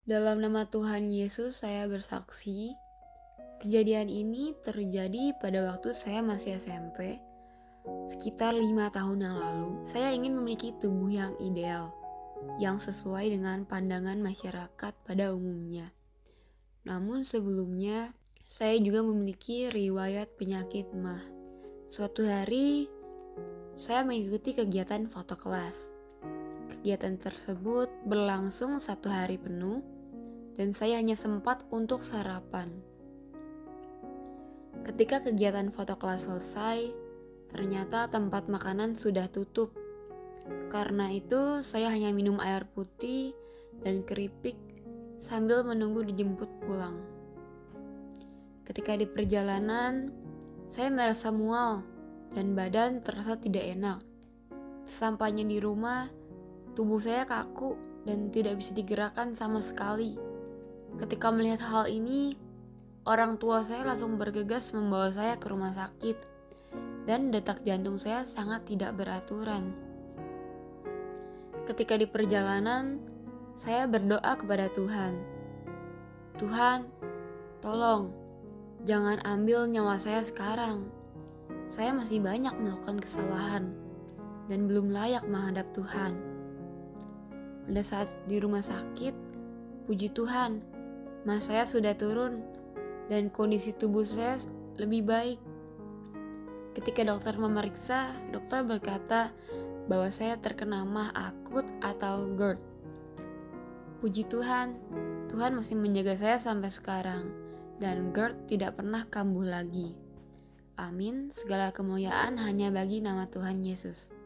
Dalam nama Tuhan Yesus, saya bersaksi, kejadian ini terjadi pada waktu saya masih SMP, sekitar 5 tahun yang lalu. Saya ingin memiliki tubuh yang ideal, yang sesuai dengan pandangan masyarakat pada umumnya. Namun sebelumnya, saya juga memiliki riwayat penyakit MAH. Suatu hari, saya mengikuti kegiatan foto kelas. Kegiatan tersebut berlangsung 1 hari penuh, dan saya hanya sempat untuk sarapan. Ketika kegiatan foto kelas selesai, ternyata tempat makanan sudah tutup. Karena itu, saya hanya minum air putih dan keripik sambil menunggu dijemput pulang. Ketika di perjalanan, saya merasa mual dan badan terasa tidak enak. Sesampainya di rumah, tubuh saya kaku dan tidak bisa digerakkan sama sekali. Ketika melihat hal ini, orang tua saya langsung bergegas membawa saya ke rumah sakit, dan detak jantung saya sangat tidak beraturan. Ketika di perjalanan, saya berdoa kepada Tuhan. Tuhan, tolong, jangan ambil nyawa saya sekarang. Saya masih banyak melakukan kesalahan, dan belum layak menghadap Tuhan. Pada saat di rumah sakit, puji Tuhan, MAH saya sudah turun dan kondisi tubuh saya lebih baik. Ketika dokter memeriksa, dokter berkata bahwa saya terkena MAH akut atau GERD. Puji Tuhan, Tuhan masih menjaga saya sampai sekarang dan GERD tidak pernah kambuh lagi. Amin, segala kemuliaan hanya bagi nama Tuhan Yesus.